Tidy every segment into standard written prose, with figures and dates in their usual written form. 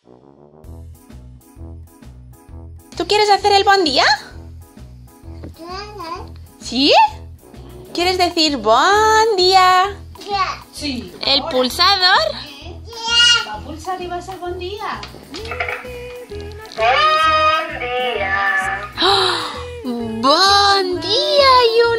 ¿Tú quieres hacer el buen día? ¿Sí? ¿Quieres decir buen día? Sí. ¿El pulsador? Va a pulsar y va a ser buen día. Bon dia. ¡Oh! ¡Buen día,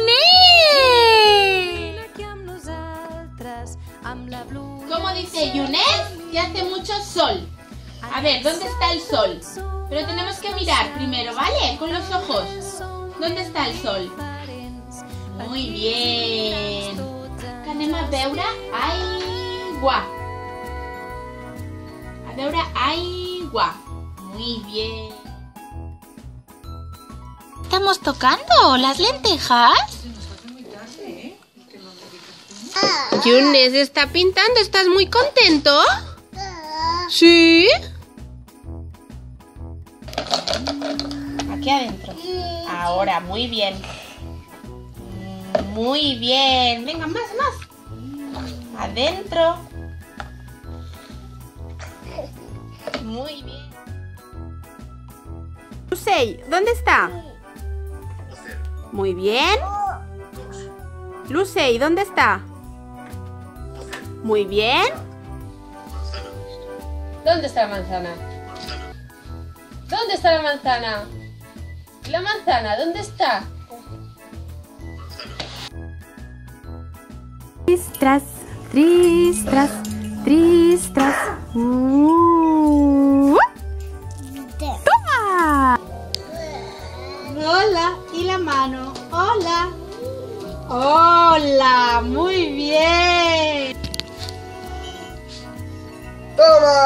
Yunet! ¿Cómo dice Yunet? Que hace mucho sol. A ver, ¿dónde está el sol? Pero tenemos que mirar primero, ¿vale? Con los ojos. ¿Dónde está el sol? Muy bien. Anem a veure aigua. A veure aigua. Muy bien. ¿Estamos tocando las lentejas? Yunes está pintando. ¿Estás muy contento? ¿Sí? Aquí adentro. Ahora, muy bien. Muy bien. Venga, más. Adentro. Muy bien. Lucey, ¿dónde está? Muy bien. Lucey, ¿dónde está? Muy bien. ¿Dónde está la manzana? ¿Dónde está la manzana? ¿La manzana dónde está? Tras, tras. ¡Toma! Hola. Y la mano. Hola. Hola. Muy bien. Toma.